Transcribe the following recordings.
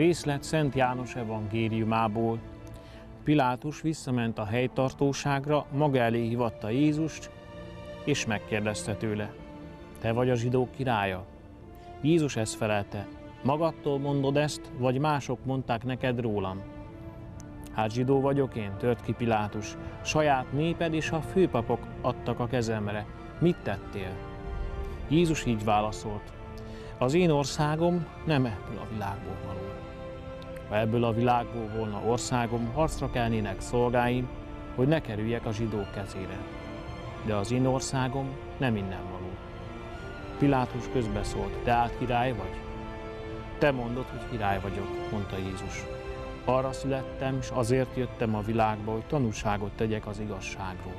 Részlet Szent János evangéliumából. Pilátus visszament a helytartóságra, maga elé hívatta Jézust, és megkérdezte tőle: te vagy a zsidók királya? Jézus ezt felelte: magadtól mondod ezt, vagy mások mondták neked rólam? Hát zsidó vagyok én, tört ki Pilátus, saját néped és a főpapok adtak a kezemre. Mit tettél? Jézus így válaszolt: az én országom nem ebből a világból való. Ha ebből a világból volna országom, harcra kelnének szolgáim, hogy ne kerüljek a zsidók kezére. De az én országom nem innen való. Pilátus közbeszólt: tehát király vagy? Te mondod, hogy király vagyok, mondta Jézus. Arra születtem, és azért jöttem a világba, hogy tanúságot tegyek az igazságról.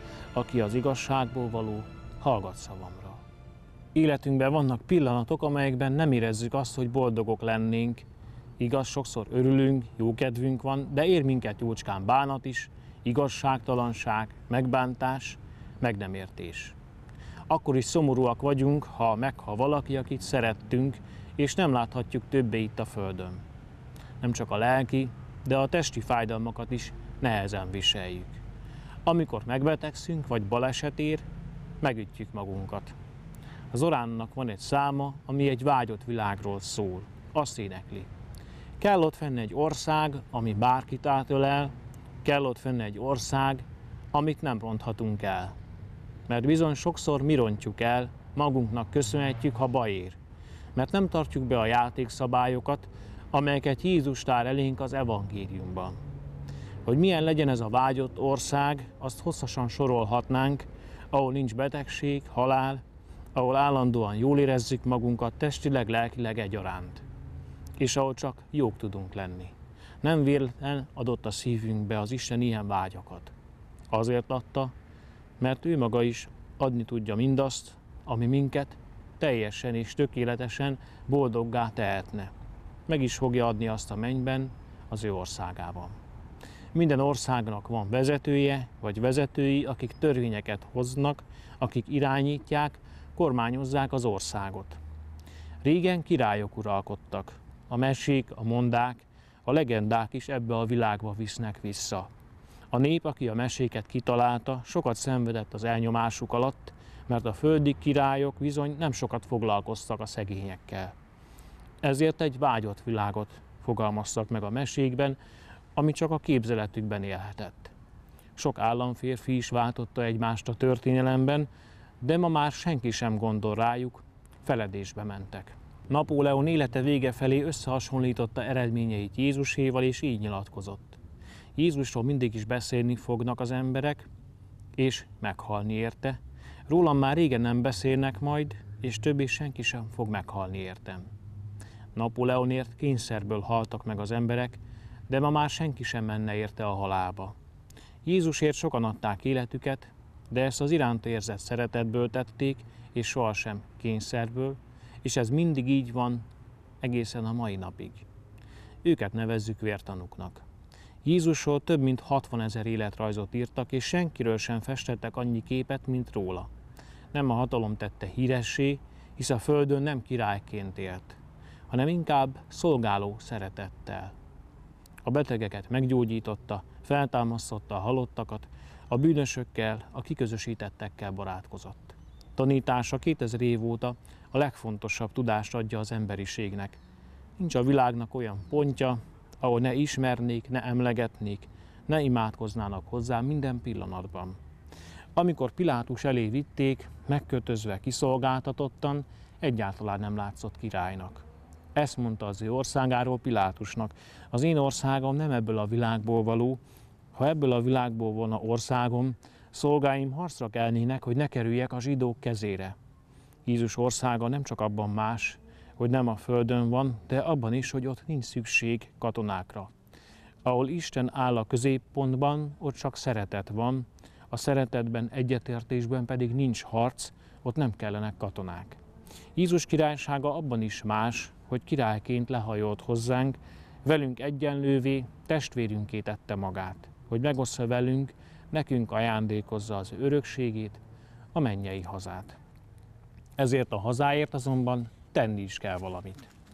Aki az igazságból való, hallgat szavamra. Életünkben vannak pillanatok, amelyekben nem érezzük azt, hogy boldogok lennénk. Igaz, sokszor örülünk, jókedvünk van, de ér minket jócskán bánat is, igazságtalanság, megbántás, meg nem értés. Akkor is szomorúak vagyunk, ha meghal valaki, akit szerettünk, és nem láthatjuk többé itt a földön. Nem csak a lelki, de a testi fájdalmakat is nehezen viseljük. Amikor megbetegszünk, vagy baleset ér, megütjük magunkat. Az Zoránnak van egy száma, ami egy vágyott világról szól. Azt énekli: kell ott fenn egy ország, ami bárkit átölel, kell ott fenn egy ország, amit nem ronthatunk el. Mert bizony sokszor mi rontjuk el, magunknak köszönhetjük, ha baj ér. Mert nem tartjuk be a játékszabályokat, amelyeket Jézus tár elénk az evangéliumban. Hogy milyen legyen ez a vágyott ország, azt hosszasan sorolhatnánk, ahol nincs betegség, halál, ahol állandóan jól érezzük magunkat testileg, lelkileg egyaránt, és ahol csak jók tudunk lenni. Nem véletlen adott a szívünkbe az Isten ilyen vágyakat. Azért adta, mert ő maga is adni tudja mindazt, ami minket teljesen és tökéletesen boldoggá tehetne. Meg is fogja adni azt a mennyben, az ő országában. Minden országnak van vezetője, vagy vezetői, akik törvényeket hoznak, akik irányítják, kormányozzák az országot. Régen királyok uralkodtak. A mesék, a mondák, a legendák is ebbe a világba visznek vissza. A nép, aki a meséket kitalálta, sokat szenvedett az elnyomásuk alatt, mert a földi királyok bizony nem sokat foglalkoztak a szegényekkel. Ezért egy vágyott világot fogalmaztak meg a mesékben, ami csak a képzeletükben élhetett. Sok államférfi is váltotta egymást a történelemben, de ma már senki sem gondol rájuk, feledésbe mentek. Napóleon élete vége felé összehasonlította eredményeit Jézuséval, és így nyilatkozott: Jézusról mindig is beszélni fognak az emberek, és meghalni érte. Rólam már régen nem beszélnek majd, és többé senki sem fog meghalni értem. Napóleonért kényszerből haltak meg az emberek, de ma már senki sem menne érte a halálba. Jézusért sokan adták életüket, de ezt az iránta érzett szeretetből tették, és sohasem kényszerből, és ez mindig így van egészen a mai napig. Őket nevezzük vértanúknak. Jézusról több mint 60 000 életrajzot írtak, és senkiről sem festettek annyi képet, mint róla. Nem a hatalom tette híressé, hisz a földön nem királyként élt, hanem inkább szolgáló szeretettel. A betegeket meggyógyította, feltámasztotta a halottakat, a bűnösökkel, a kiközösítettekkel barátkozott. Tanítása 2000 év óta a legfontosabb tudást adja az emberiségnek. Nincs a világnak olyan pontja, ahol ne ismernék, ne emlegetnék, ne imádkoznának hozzá minden pillanatban. Amikor Pilátus elé vitték, megkötözve, kiszolgáltatottan, egyáltalán nem látszott királynak. Ezt mondta az ő országáról Pilátusnak: az én országom nem ebből a világból való. Ha ebből a világból volna országom, szolgáim harcra kelnének, hogy ne kerüljek a zsidók kezére. Jézus országa nem csak abban más, hogy nem a földön van, de abban is, hogy ott nincs szükség katonákra. Ahol Isten áll a középpontban, ott csak szeretet van, a szeretetben, egyetértésben pedig nincs harc, ott nem kellenek katonák. Jézus királysága abban is más, hogy királyként lehajolt hozzánk, velünk egyenlővé, testvérünké tette magát, hogy megossza velünk, nekünk ajándékozza az örökségét, a mennyei hazát. Ezért a hazáért azonban tenni is kell valamit.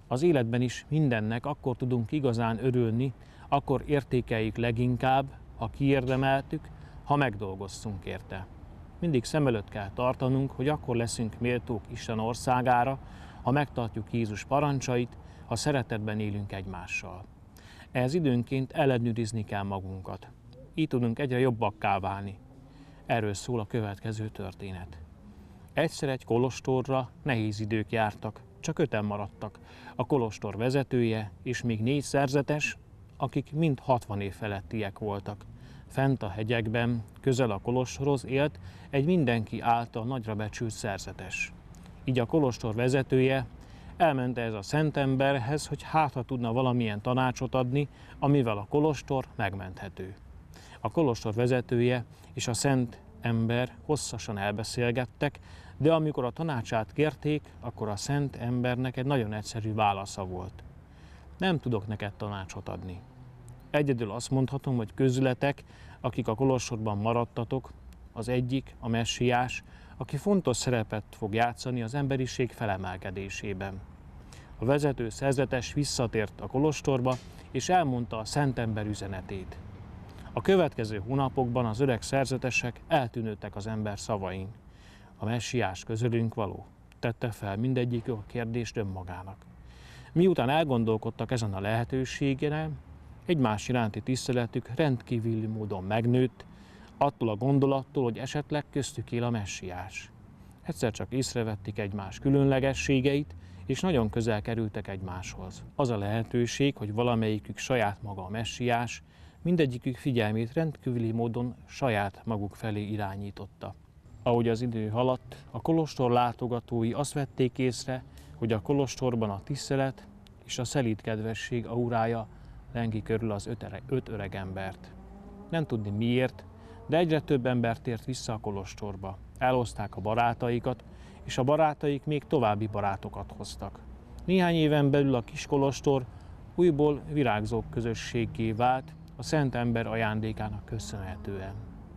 Az életben is mindennek akkor tudunk igazán örülni, akkor értékeljük leginkább, ha kiérdemeltük, ha megdolgoztunk érte. Mindig szem előtt kell tartanunk, hogy akkor leszünk méltók Isten országára, ha megtartjuk Jézus parancsait, ha szeretetben élünk egymással. Ehhez időnként ellenőrizni kell magunkat. Így tudunk egyre jobbakká válni. Erről szól a következő történet. Egyszer egy kolostorra nehéz idők jártak, csak 5-en maradtak. A kolostor vezetője és még 4 szerzetes, akik mind 60 év felettiek voltak. Fent a hegyekben, közel a kolostorhoz élt egy mindenki által nagyra becsült szerzetes. Így a kolostor vezetője elment ez a szent emberhez, hogy ha tudna valamilyen tanácsot adni, amivel a kolostor megmenthető. A kolostor vezetője és a szent ember hosszasan elbeszélgettek, de amikor a tanácsát kérték, akkor a szent embernek egy nagyon egyszerű válasza volt. Nem tudok neked tanácsot adni. Egyedül azt mondhatom, hogy közületek, akik a kolostorban maradtatok, az egyik, a messiás, aki fontos szerepet fog játszani az emberiség felemelkedésében. A vezető szerzetes visszatért a kolostorba, és elmondta a szent ember üzenetét. A következő hónapokban az öreg szerzetesek eltűnődtek az ember szavain. A messiás közülünk való? Tette fel mindegyikük a kérdést önmagának. Miután elgondolkodtak ezen a lehetőségen, egymás iránti tiszteletük rendkívüli módon megnőtt, attól a gondolattól, hogy esetleg köztük él a messiás. Egyszer csak észrevették egymás különlegességeit, és nagyon közel kerültek egymáshoz. Az a lehetőség, hogy valamelyikük saját maga a messiás, mindegyikük figyelmét rendkívüli módon saját maguk felé irányította. Ahogy az idő haladt, a kolostor látogatói azt vették észre, hogy a kolostorban a tisztelet és a szelíd kedvesség aurája lengi körül az 5 öreg embert. Nem tudni miért, de egyre több ember tért vissza a kolostorba. Elhozták a barátaikat, és a barátaik még további barátokat hoztak. Néhány éven belül a kis kolostor újból virágzó közösséggé vált a szent ember ajándékának köszönhetően.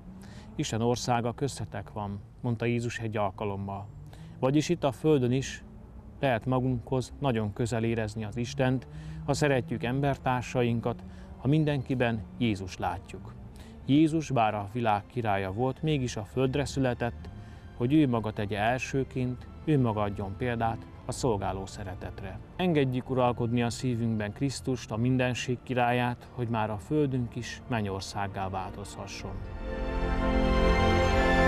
Isten országa köztetek van, mondta Jézus egy alkalommal. Vagyis itt a földön is lehet magunkhoz nagyon közel érezni az Istent, ha szeretjük embertársainkat, ha mindenkiben Jézus látjuk. Jézus, bár a világ királya volt, mégis a földre született, hogy ő maga tegye elsőként, ő maga adjon példát a szolgáló szeretetre. Engedjük uralkodni a szívünkben Krisztust, a mindenség királyát, hogy már a földünk is mennyországgá változhasson.